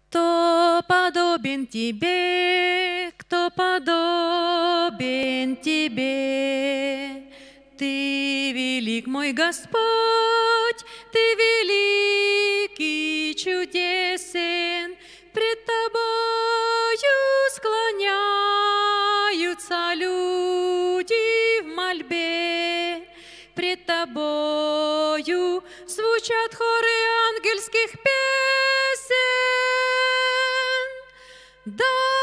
Кто подобен тебе, кто подобен тебе? Ты велик, мой Господь, ты велик и чудесен, пред тобою склоняются люди в мольбе, пред тобою звучат хоры ангельских песен. Да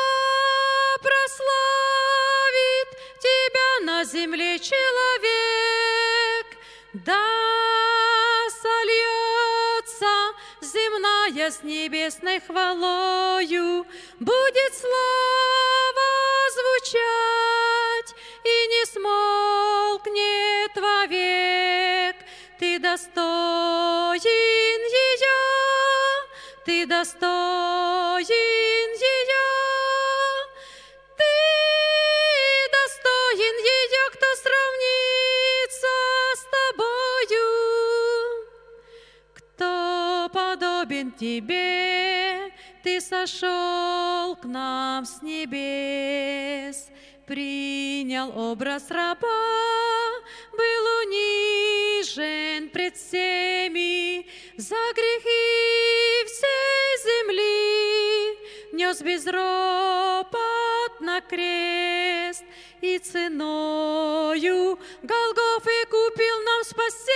прославит тебя на земле человек, да сольется земная с небесной хвалою, будет слава звучать и не смолкнет вовек. Ты достоин ее, ты достоин ее, ты достоин ее, кто сравнится с тобою. Кто подобен тебе? Ты сошел к нам с небес, принял образ раба, был унижен пред всеми, за грехи всей земли нес безропотно крест и ценою Голгофы купил нам спасение.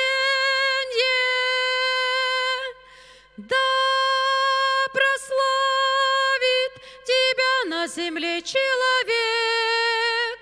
Да прославит тебя на земле человек,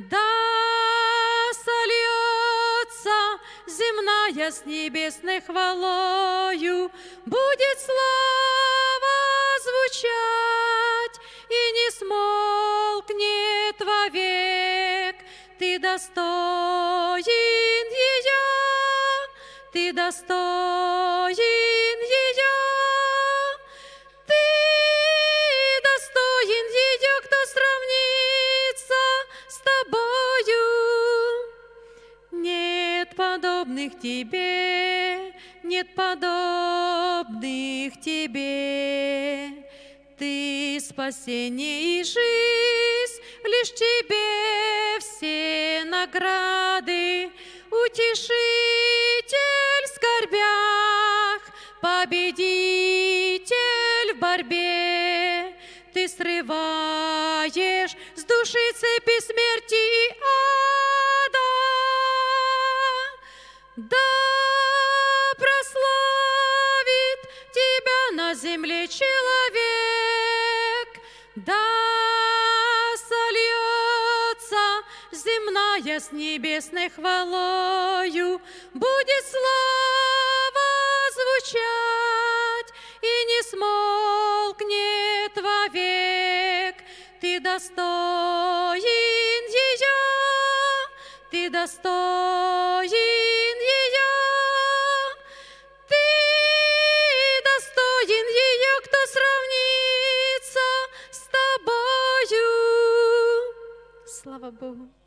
да сольется земная с небесной хвалою, будет слава звучать и не смолкнет вовек. Ты достоин ее, ты достоин ее, ты достоин ее, кто сравнится с тобою. Нет подобных тебе, нет подобных тебе. Ты спасение и жизнь, лишь тебе все награды. Утешитель в скорбях, победитель в борьбе. Ты срываешь с души цепи смерти и ада. Да прославит тебя на земле человек, да сольется земная с небесной хвалою, будет слава звучать и не смолкнет вовек. Ты достоин ее, ты достоин ее, ты достоин ее, кто сравнится с тобою. Слава Богу.